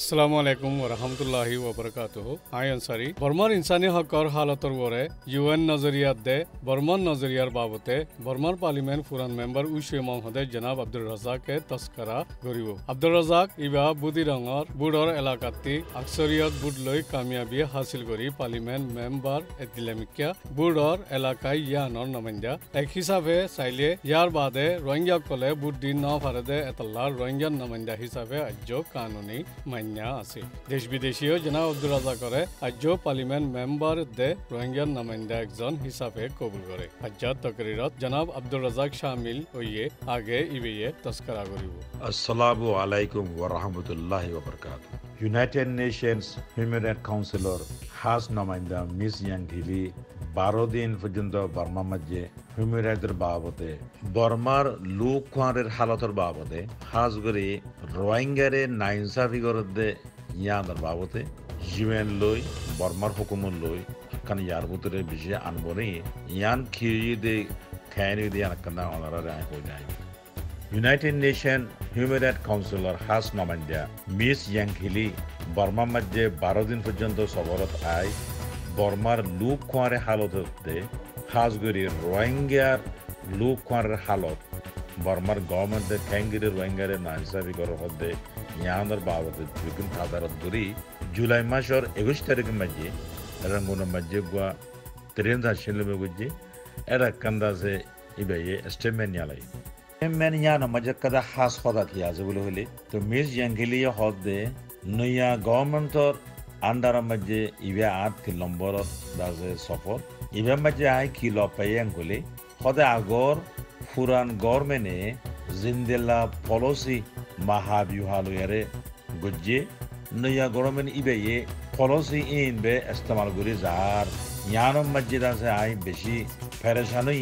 Assalamu alaikum wa rahmatullahi wa barakatuh. I Ansary. Burman insani hakkar halator gore UN nazariyat de Burman nazariyar babote Burman Parliament Furan member Ushe Mohammad Janab Abdul Razak ke taskara goribo. Abdul Razak iba budi rangar budor elakati aksariyat budloi kamiyabi hasil gori Parliament member etdilemikya budor elakai yanor namanja ek hisabe saile yar bade Rohingya kole buddin na farade etallar Rohingya namanja hisabe ajjo kanuni আছে দেশ বিদেশীয় জনাব আব্দুল রাজাকরে আজ্য parliament member দে রোহিঙ্গার নামাইন্দা একজন হিসাবে কবুল করে হাজ্জাত তকরিরত জনাব আব্দুল রাজাক শামিল হইয়ে আগে ইবেয়ে তস্করা করিব আসসালামু আলাইকুম ওয়া রাহমাতুল্লাহি ওয়া বারাকাতুহু United Nations Human Rights councillor হাস নামাইন্দা মিস ইয়াংঘিলি 12 দিন পর্যন্ত বর্মা মাঝে হিউম্যান রাইটসের বাবদে বর্মার লোক খানের হালতের বাবদে হাজ করে রোহিঙ্গারে নাইনসাফি করতে ইয়াদের বাবদে জিমেন লই বর্মার হুকুমত লই কান ইয়ার ভিতরে বিষয় আনবনে ইয়ান খিয়ে দে খায়নি দে আনকানা অনারারে আই কই নাই United Nation Human Rights councillor হাস নামাইন্দা মিস ইয়াংঘিলি বর্মা মাঝে 12 দিন পর্যন্ত সফরত আই বর্মার লোক খাওয়ারে হালত হতে খাস করে রোহিঙ্গার লোক খাওয়ারের হালত বর্মার গভর্নমেন্টের খ্যাঙ্গিরে রোহিঙ্গারে না হিসাবে করার হতে ইয়াদের বাবদে বিভিন্ন খাতারত ধরি জুলাই মাসের 21 তারিখের মাঝে রঙ্গুনের মাঝে গুয়া ট্রেন ধাসিলে গুজি এরা কান্দাসে ইবাইয়ে স্টেটমেন্ট নিয়ালাই স্টেটমেন্ট ইয়ানো মাঝে কাদা হাস হদা কি আছে বলে হলে তো মিস ইয়াংঘিলিয়া হদে নয়া গভর্নমেন্টর আন্ডার মাঝে ইভে 8 নম্বর দাসে সফর ইভে মাঝে আই কিলো পাইয়াং গলে হদে আগর ফুরান গভর্নমেন্টে জিন্দেলা পলিসি মাহাবিহালয়ারে গজ্জে নয়া গভর্নমেন্ট ইবে পলিসি ইনবে ইস্তেমাল করে যার ইয়ানম মাঝে দাসে আই বেশি পেরেশানি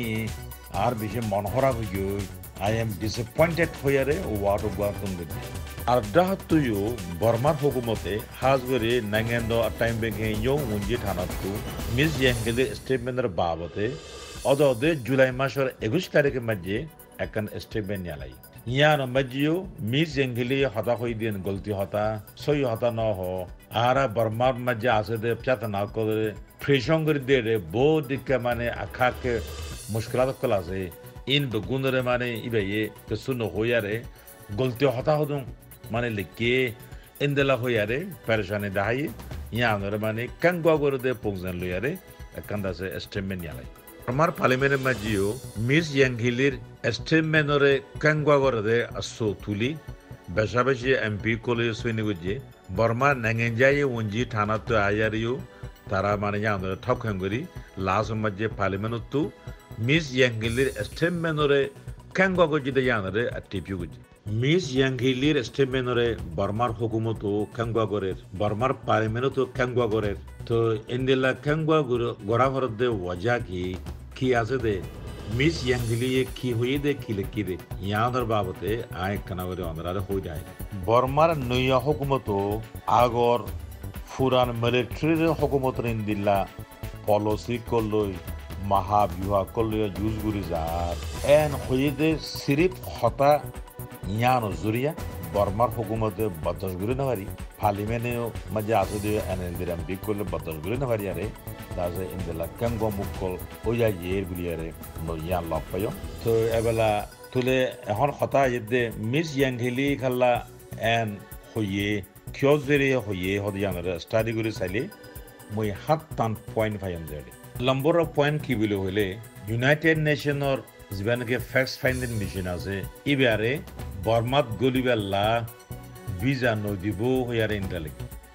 আর বেশি মন খারাপ হয়ে I am disappointed হইয়ারে ওয়ার্ড ওয়ার্কন গজ্জে আর ডাহাতুয়ো বর্মার হুকুমতে হাজগরে নাঙ্গেন্দ টাইম বেগে ইয়ং উঞ্জি থানাতু মিস ইয়াংগেলে স্টেটমেন্টের বাবতে অদদে জুলাই মাসের 21 তারিখের মাঝে একখান স্টেটমেন্ট নিয়ালাই ইয়ান মাঝিও মিস ইয়াংগেলে হতা হই দিন গলতি হতা সই হতা ন হ আরা বর্মার মাঝে আছে দে চাত না করে ফ্রেশং করে দে রে বো দিকে মানে আখাকে মুশকিলাত কল আছে ইন বগুনরে মানে ইবাইয়ে তে সুনো হইয়ারে গলতি হতা হদুম মানে লিখে ইন্দেলা হইয়ারে পেরেশানি দাহাই ইয়ানরে মানে কাঙ্গা করে দে পংজন লইয়ারে কান্দাসে স্টেটমেন্ট নিয়ালাই আমার পার্লামেন্টের মাঝিও মিস ইয়াংঘিলির স্টেটমেন্টরে কাঙ্গা করে দে আসো তুলি বেশাবেশি এমপি কলে সৈনি গুজে বর্মা নাঙ্গেঞ্জায়ে উঞ্জি থানাতে আয়ারিও তারা মানে ইয়ানরে ঠকখাঙ্গরি লাস মাঝে পার্লামেন্টত মিস ইয়াংঘিলির স্টেটমেন্টরে কাঙ্গা গজে দে ইয়ানরে টিপিউ গুজে মিস ইয়াংঘিলির স্টেটমেন্টরে বর্মার হুকুমত কাঙ্গা গরের বর্মার পার্লামেন্টত কাঙ্গা গরের তো ইন্দিলা কাঙ্গা গড়া ভরত দে ওয়াজা কি আছে দে মিস ইয়াংঘিলি কি হই দে কি দে ইয়াদের বাবতে আই কানাগরে অনরারে হই যায় বর্মার নয়া হুকুমত আগর ফুরান মিলিটারি হুকুমত ইন্দিলা পলিসি কলই মাহাবিহা কলই জুজ গুরি যার এন হই দে সিরিফ হতা ইয়ানো জুরিয়া বর্মার হুকুমতে বদস গুরি নহারি পার্লামেন্টে মাঝে আছে দে এনএলডিরাম বিকলে বদস গুরি নহারি আরে দাজে ইনদেলা কাঙ্গো মুকল ওয়া ইয়ের গুলিয়ারে নো ইয়ান লাপায় তো এবেলা তুলে এখন হতা ইদে মিস ইয়াংঘিলি খাল্লা এন হইয়ে কিয়জেরি হইয়ে হদিয়ানরে স্টাডি গুরি চাইলে মই 7 পয়েন্ট ফাইম দেলি নম্বর পয়েন্ট কি বলে হইলে ইউনাইটেড নেশনর জীবনকে ফ্যাক্ট ফাইন্ডিং মিশন আছে ইবারে বর্মাত গলিবেলা ভিসা নদিব হইয়ারে ইন্টালিক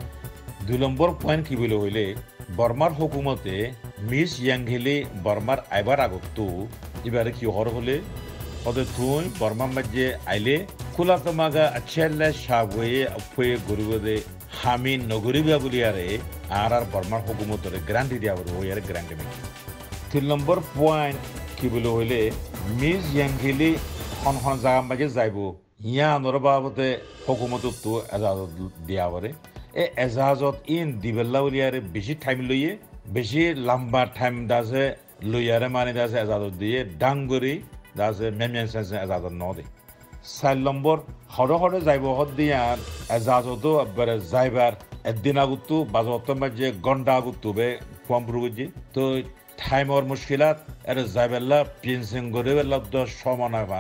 2 নম্বর পয়েন্ট কি বলে হইলে বর্মার হুকুমতে মিস ইয়াংঘিলি বর্মার আইবার আগতো এবারে কি হর হলে হদে তুই বর্মার মাঝে আইলে কুলাতমাগা আচ্ছেলে সাবয়ে অপয়ে গরিবদে হামি নগরিবা বলিয়ারে আর বর্মার হুকুমতরে গ্যারান্টি দিয়া হইয়ারে গ্যারান্টি মিকি 3 নম্বর পয়েন্ট কি বলে হইলে মিস ইয়াংঘিলি হন জায়গা মাঝে যাইব ইয়া নর বাবতে হুকুমতত এজাজত দিয়া বরে এ এজাজত ইন দিবেল্লা উলিয়ারে বেশি টাইম লইয়ে বেশি লম্বা টাইম দাসে লইয়ারে মানে দাসে এজাজত দিয়ে ডাঙ্গরি দাসে মেমিয়ান সেন্সে এজাজত ন দে 4 নম্বর হরে যাইব হদিয়ান এজাজতো আবার যাইবার একদিন আগতো বাজত মাঝে ঘন্টা আগতো বে পম্পরুজি তো টাইমর মুশকিলাত এর যাইবেলা পিনসিং করে বেলা দ সমানা ভান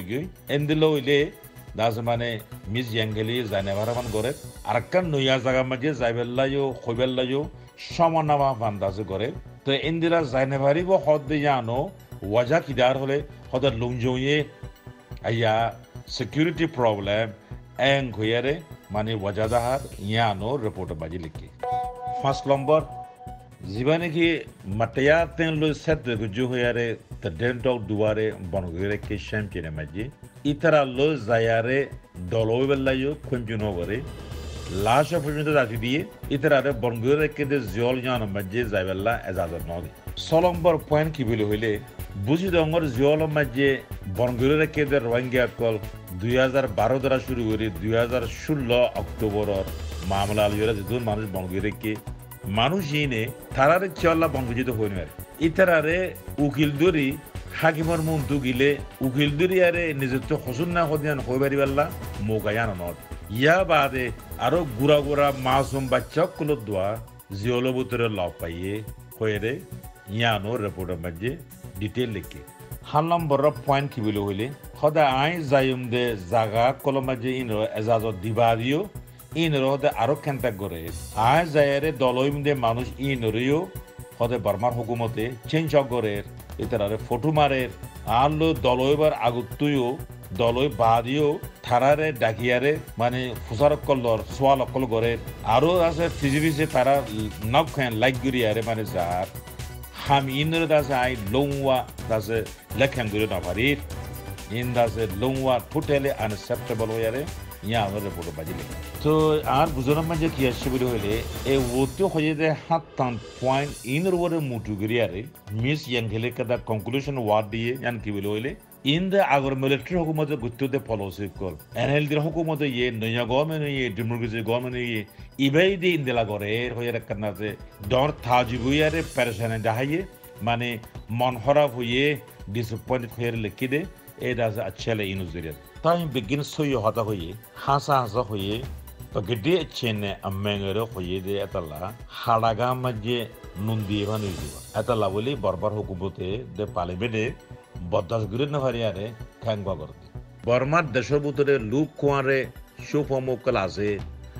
ইন্দিলো হইলে দাস মানে মিস ইয়াঙ্গেলি জানে ভারামান করে আরাকান নয়া জায়গা মাঝে যাইবেলায়ও কইবেলায়ও সমানা ভান দাস করে তো ইন্দিরা জানে ভারিব হদিয়ানো ওয়াজা কিদার হলে হদার লুংজয়ে আইয়া security problem en khoyare mane wajadahar yano report baji likki 1 number jibane ki mataya ten lo set guju hoyare the dent of duare bonogere ke champion maji itara lo zayare dolo bellayo konjuno gore lasha pujunta dati diye itara re bonogere ke de ziol yana maji zaybella ezazat nodi 6 number point ki bile hoile বুঝি দঙ্গর জিওল মাঝে বনগুরে রেখে রোহিঙ্গা কল 2012 দ্বারা শুরু করে 2016 অক্টোবরের মামলা আলিয়রা যেদুন মানুষ বনগুরে রেখে মানুষ ইনে তারারে চল্লা বনগুজিত হইন ইতারারে উকিল দরি হাকিমর মন্তু গিলে উকিল দরি আরে নিজত্ব হসুন না হদিয়ান হইবারি বাল্লা মোগায়ান নদ ইয়া বাদে আরো গুড়া মাসুম বাচ্চা কুলো দোয়া জিওল বুতরে লাভ পাইয়ে হয়ে ইয়ানো রিপোর্টের মাঝে ডিটেল লিখে 1 নম্বর পয়েন্ট কি বলে হইলে খদা আই যাইম দে জাগা কলমাজে ইনরো এজাজত দিবারিও ইনরো দে আরো কেনটা করে আই যায়ারে দলইম দে মানুষ ইনরিও খদে বার্মার হুকুমতে চেঞ্জ করে ইতারারে ফটো মারে আলো দলইবার আগুতুইও দলই বাদিও থারারে ডাকিয়ারে মানে ফুসারক কলর সোয়াল কল করে আরো আছে ফিজিবিসে তারা নক খান লাইক গরিয়ারে মানে যার ham inner das ai longwa das lekhan guru na parir in das longwa totally unacceptable hoyare ya amare photo bajile to ar buzona manje ki ashibule hoile e woto hoye de hatan point inner wore mutu guriyare miss yanghele kada conclusion word diye yan ki bile hoile in the agor military hukumat guttu de policy kol nl dir hukumat ye noya government ye democracy government ye ibeidi indela gore hoyere kanna je dor thajibuyare peresane dahaye মানে মন খারাপ হয়ে disappointed হয়ে লিখিদে এটা আছে আচ্ছালে ইনুজরিয়া তাই begin সই হতা হয়ে হাসা হয়ে তো গডে চেনে আমেঙ্গরে হয়ে দে এতলা হাড়াগা মাঝে নুন্দি বানি দিব এতলা বলি বরবার হুকুমতে দে পালিবেদে বদাস গুরে না হারিয়ারে খাংবা করতে বর্মার দেশের ভিতরে লুক কোয়ারে সুফমকল আছে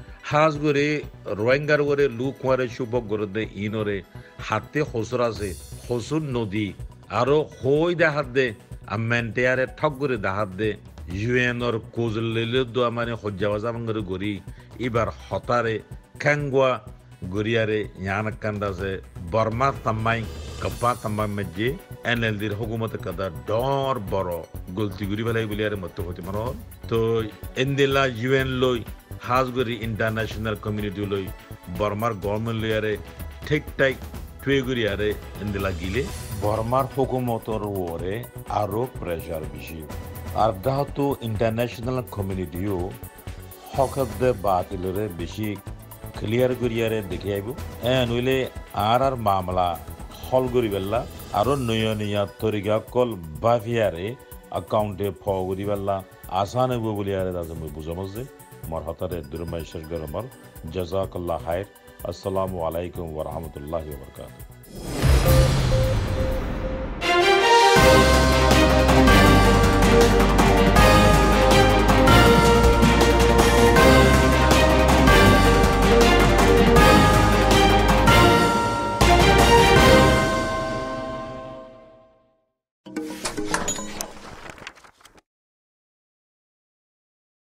হাজগরে রোহিঙ্গার করে লুক কোয়ারে সুফক গরদে ইনরে হাতে হসর আছে হসুর নদী আরো হই দেখাত দে আমেন্টেয়ারে ঠক করে দেখাত দে ইউএনর কোজলেলে দোয়া মানে হজ্জাবাজা বাঙ্গরে গরি এবার হতারে খাঙ্গুয়া গরিয়ারে ইয়ানকান্দাছে বর্মা তাম্মাই কব্বা তাম্মাই মধ্যে এনএলডির হুকুমত কাদা ডর বড় গলতি গুরি বেলাই বলিয়ারে মত হতে মানো তো এন্দেলা ইউএন লই হাজগরি ইন্টারন্যাশনাল কমিউনিটি লই বর্মার গভর্নমেন্ট লইয়ারে ঠিক টাই টুয়েগুরিয়ারে এন্দেলা গিলে বর্মার হুকুমতর ওরে আরো প্রেসার বেশি আর দাহতো ইন্টারন্যাশনাল কমিউনিটিও হকদে বাতিলরে বেশি ক্লিয়ার করিয়ারে দেখে আইব নইলে আর মামলা হল করি বেলা আরো নয়া তরিকা কল বাফিয়ারে অ্যাকাউন্টে ফগরি বেলা আসান হইব বলিয়ারে দাজ মই বুঝামছে মর হতারে দুরমাই শেষ গরমর জাযাকাল্লাহ খাইর আসসালামু আলাইকুম ওয়া রাহমাতুল্লাহি ওয়া বারাকাতুহু